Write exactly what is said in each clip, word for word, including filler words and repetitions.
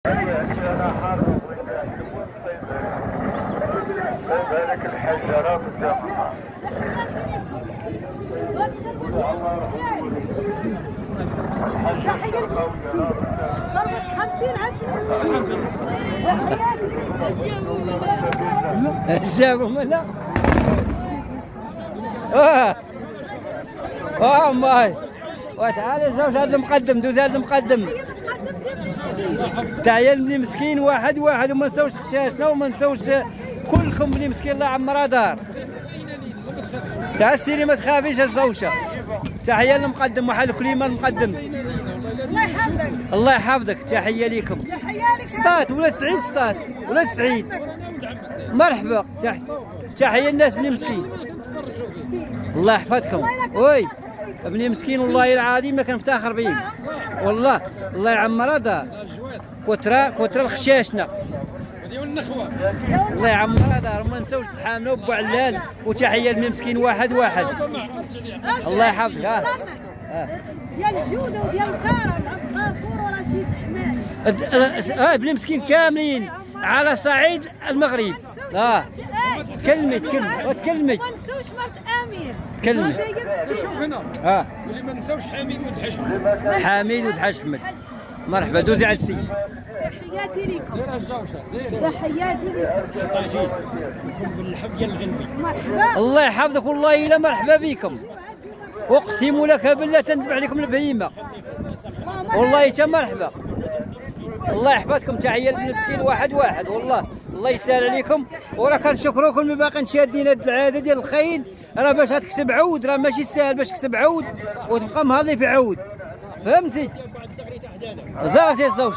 بارك الحجرة بالجامعة. جابوا ملا اه اه ماي وتعالى زوج هذا المقدم دوز هذا المقدم تاع بني مسكين واحد واحد وما نساوش خشاشنا وما نساوش كلكم بني مسكين الله يعمرها دار تاع السيري ما تخافيش الزوجه تحيه للمقدم وحال كليمه المقدم الله يحفظك الله يحفظك تحيه ليكم سطات ولا سعيد سطات ولا سعيد مرحبا تحيه الناس بني مسكين الله يحفظكم وي ابني مسكين والله العظيم ما كنفتخر بهم والله الله يعمرها دار كتره كتره الخشاشنا الله يعمرها دار ما نساوش تحاملوا بو علال وتحيه لبني مسكين واحد واحد الله يحفظك اه ديال الجوده وديال الكرم عبد الغفور ورشيد حماد اه بني مسكين كاملين على صعيد المغرب اه تكلمي تكلمي وتكلمي ما نساوش مرت امير تكلمي شوف هنا اه اللي ما نساوش حميد ولد حشمت حميد ولد حشمت مرحبا دوزي على السي تحياتي لكم زير الجوشه زير تحياتي لكم طاجين بالحب ديال الغنمي مرحبا الله يحفظك والله الا مرحبا بكم اقسم لك بالله تندبح عليكم البهيمه والله تا مرحبا الله يحفظكم تحيه للمسكين واحد واحد والله الله يسهل عليكم وراه كنشكروكم اللي باقيين شادين هاد العاده ديال الخيل راه باش غتكسب عود راه ماشي ساهل باش تكسب عود وتبقى مهضي في عود فهمتي زارتي الزوج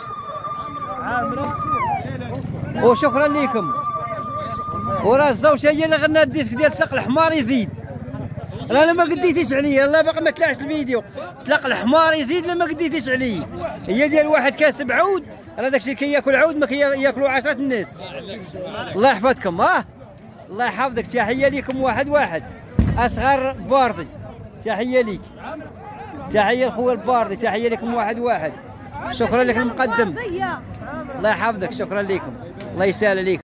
وشكرا لكم وراه الزوجه هي اللي غنى الديسك ديال طلق الحمار يزيد راه انا ما قديتيش عليا الله باقي ما طلعش الفيديو طلق الحمار يزيد لما قديتيش عليا هي ديال واحد كاسب عود راه داكشي كياكل عود ما كياكلوا عشرة الناس الله يحفظكم اه الله يحفظك تحيه ليكم واحد واحد اصغر باردي تحيه ليك تحيه لخويا الباردي تحيه لكم واحد واحد شكرا لك المقدم الله يحفظك شكرا لكم الله يسهل عليك